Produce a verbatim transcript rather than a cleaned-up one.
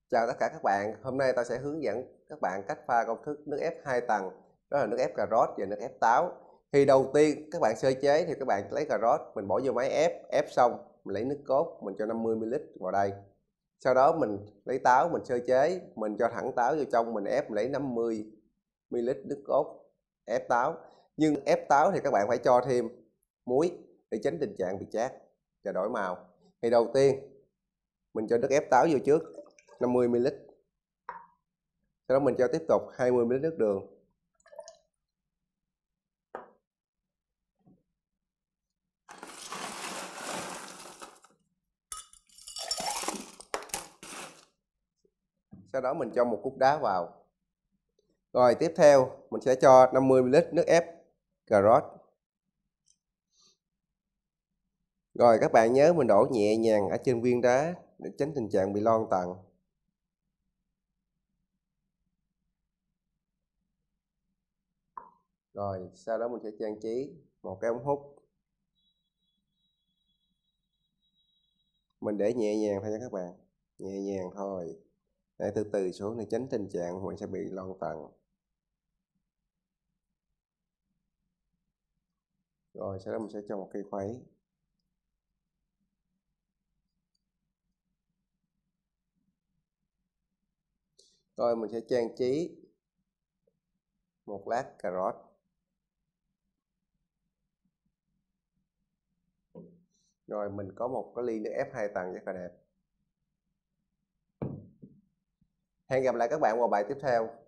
Chào tất cả các bạn, hôm nay ta sẽ hướng dẫn các bạn cách pha công thức nước ép hai tầng, đó là nước ép cà rốt và nước ép táo. Thì đầu tiên các bạn sơ chế thì các bạn lấy cà rốt, mình bỏ vô máy ép, ép xong mình lấy nước cốt, mình cho năm mươi mi li lít vào đây. Sau đó mình lấy táo, mình sơ chế, mình cho thẳng táo vô trong, mình ép, mình lấy năm mươi mi li lít nước cốt ép táo. Nhưng ép táo thì các bạn phải cho thêm muối để tránh tình trạng bị chát và đổi màu. Thì đầu tiên mình cho nước ép táo vô trước năm mươi mi li lít. Sau đó mình cho tiếp tục hai mươi mi li lít nước đường. Sau đó mình cho một cúc đá vào. Rồi tiếp theo mình sẽ cho năm mươi mi li lít nước ép cà rốt. Rồi các bạn nhớ mình đổ nhẹ nhàng ở trên viên đá để tránh tình trạng bị lon tầng. Rồi sau đó mình sẽ trang trí một cái ống hút. Mình để nhẹ nhàng thôi nha các bạn, nhẹ nhàng thôi, để từ từ xuống để tránh tình trạng mình sẽ bị lon tầng. Rồi sau đó mình sẽ cho một cây khuấy. Rồi mình sẽ trang trí một lát cà rốt. Rồi mình có một cái ly nước ép hai tầng rất là đẹp. Hẹn gặp lại các bạn vào bài tiếp theo.